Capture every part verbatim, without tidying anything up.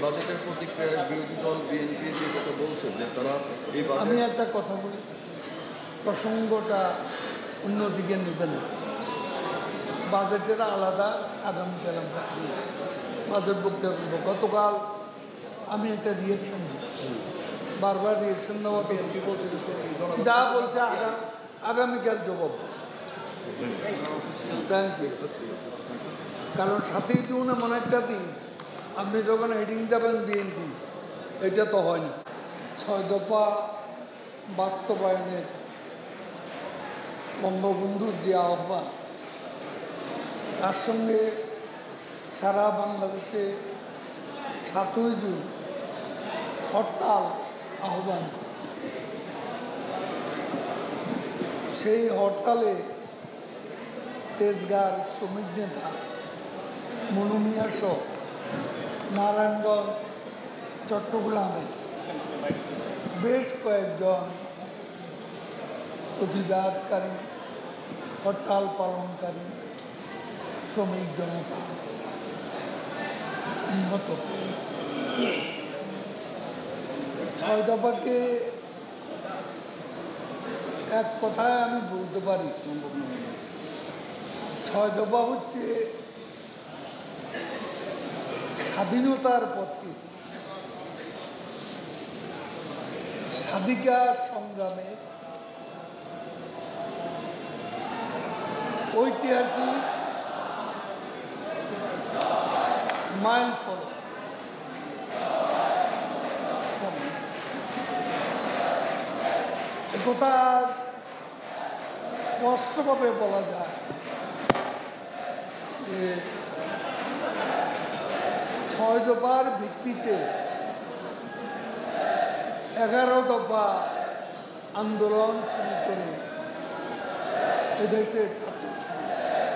বাজেটের প্রতিক্রিয়ায় বিরোধী দল বিএনপি যে কথা বলছে যে তারা এই আমি একটা কথা বলি, প্রসঙ্গটা অন্যদিকে নেবেন না। বাজেটের আলাদা আগামীকাল আমরা বাজেট বক্তব্য করবো। গতকাল আমি একটা রিয়েকশন দিই, বারবার রিয়েকশন দেওয়া তো যা বলছে আগাম আগামীকাল জবাব। Thank you. কারণ সাতই জুন এমন একটা দিন, আপনি যখন হেডিং যাবেন বিএনপি, এটা তো হয় না। ছয় দফা বাস্তবায়নের বঙ্গবন্ধুর যে আহ্বান, তার সঙ্গে সারা বাংলাদেশে সাতই জুন হরতাল আহ্বান করে। সেই হরতালে তেজগাঁর শ্রমিক নেতা মনু মিয়া সহ নারায়ণগঞ্জ, চট্টগ্রামে বেশ কয়েকজন প্রতিবাদকারী, হরতাল পালনকারী শ্রমিক জনতা নিহত। ছয় দফাকে এক কথায় আমি বলতে পারি, ছয় দফা হচ্ছে স্বাধীনতার পথে স্বাধিকার সংগ্রামে ঐতিহাসিক মাইল ফলক। একথা স্পষ্টভাবে বলা যায় যে ছয় দফার ভিত্তিতে এগারো দফা আন্দোলন শুরু করে এদেশের ছাত্র সমাজ,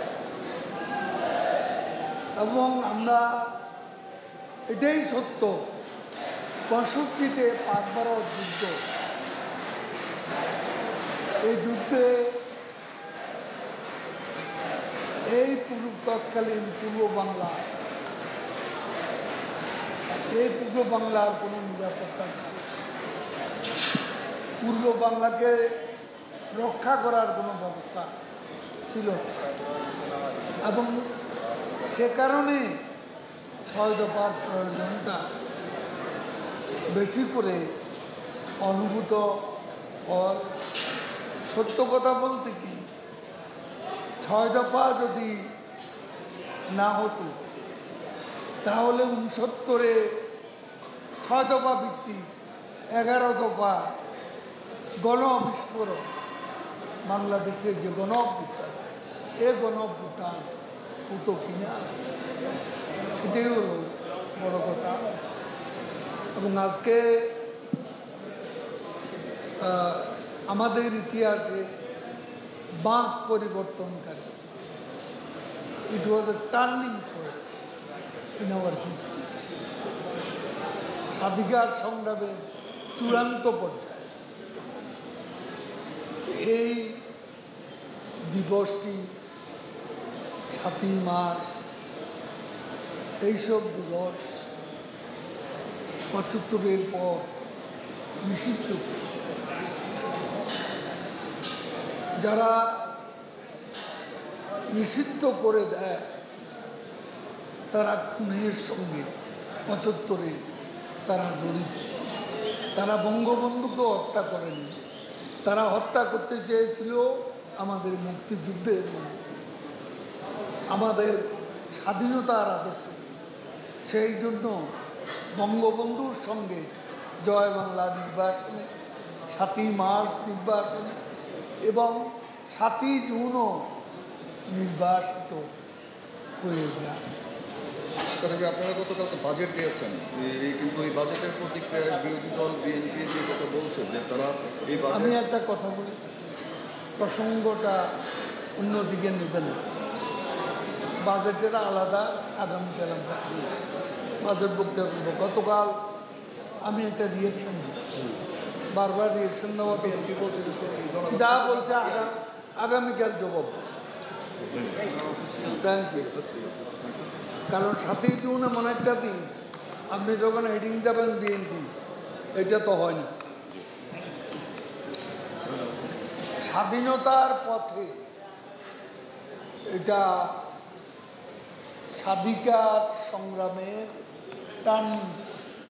এবং আমরা এটাই সত্য, পঁয়ষট্টিতে পাঁচবার যুদ্ধ, এই যুদ্ধে এই পূর্ব তৎকালীন পূর্ব বাংলা, এই পূর্ব বাংলার কোনো নিরাপত্তা ছিল, পূর্ব বাংলাকে রক্ষা করার কোনো ব্যবস্থা ছিল, এবং সে কারণে ছয় দফার প্রয়োজনটা বেশি করে অনুভূত হওয়ার। সত্য কথা বলতে কি, ছয় দফা যদি না হতো তাহলে উনসত্তরে ছয় দফা ভিত্তিক এগারো দফা গণ বিস্ফোরণ, বাংলাদেশের যে গণ অভ্যুত্থান, এ গণ অভ্যুত্থান হতো কিনা, সেটাই হলো বড় কথা। এবং আজকে আমাদের ইতিহাসে বাঁক পরিবর্তনকারী, it was a turning point in our history, স্বাধিকার সংগ্রামের চূড়ান্ত পর্যায়ে এই দিবসটি সাতই মার্চ, এইসব দিবস পঁচাত্তরের পর নিষিদ্ধ। যারা নিষিদ্ধ করে দেয় তারা খুনের সঙ্গে পঁচাত্তরে তারা জড়িত। তারা বঙ্গবন্ধুকে হত্যা করেনি, তারা হত্যা করতে চেয়েছিল আমাদের মুক্তিযুদ্ধের মধ্যে, আমাদের স্বাধীনতার আদর্শ। সেই জন্য বঙ্গবন্ধুর সঙ্গে জয় বাংলা নির্বাচনে, সাতই মার্চ নির্বাচনে এবং সাতই জুনও নির্বাচিত হয়ে যায়। আপনারা গতকাল তো বাজেট দিয়েছেন, এই কিন্তু এই বাজেটের প্রতিক্রিয়ায় বিরোধী দল বিএনপি যে কথা বলছে যে তারা এই আমি একটা কথা বলি, প্রসঙ্গটা অন্যদিকে নেবেন না। বাজেটের আলাদা আগামীকাল আমরা বাজেট বক্তব্য করবো। গতকাল আমি একটা রিয়েকশন দিই, বারবার রিয়েকশন দেওয়া তো যা বলছে আগাম আগামীকাল জবাব। Thank you. কারণ সাতই জুন এমন একটা দিন, আপনি যখন হেডিং যাবেন বিএনপি, এটা তো হয় না। স্বাধীনতার পথে এটা স্বাধিকার সংগ্রামের টান